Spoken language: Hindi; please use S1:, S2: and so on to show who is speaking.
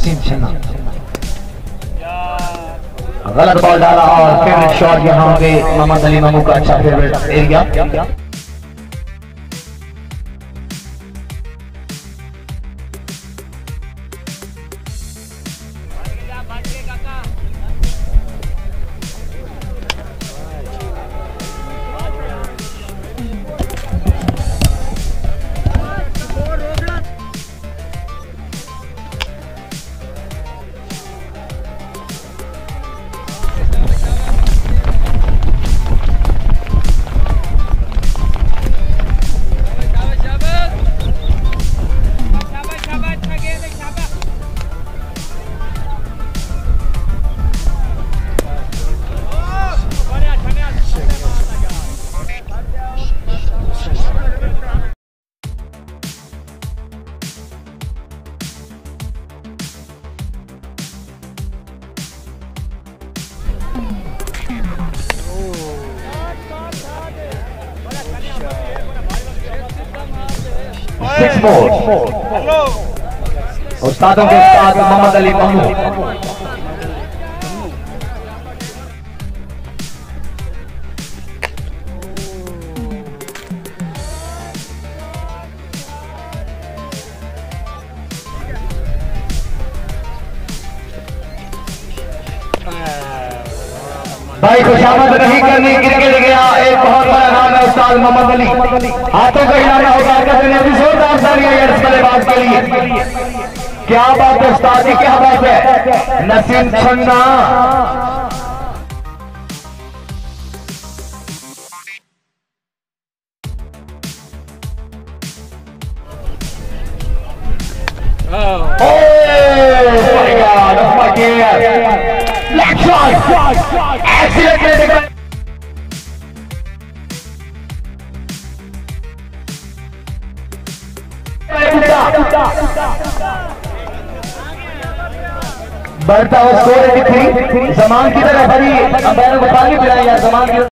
S1: नसीम छन्ना गलत बॉल डाला और फेवरेट शॉट यहाँ पे मोहम्मद अली मामू का अच्छा फेवरेट एरिया। Six more. उस्तादों के साथ मोहम्मद अली मामू। भाई खुशामद नहीं करनी, गिर गिर गया। एक बहुत बड़ा नाम है उस्ताद मोहम्मद अली। हाथों को हिलाना होगा जोरदार तालियां इस बल्लेबाज के लिए। क्या बात है उस्ताद जी, क्या बात है। नसीम छन्ना बढ़ता हुआ स्कोर 83 जमान की तरफ हरी अंपायर को पानी पिलाया। जमान की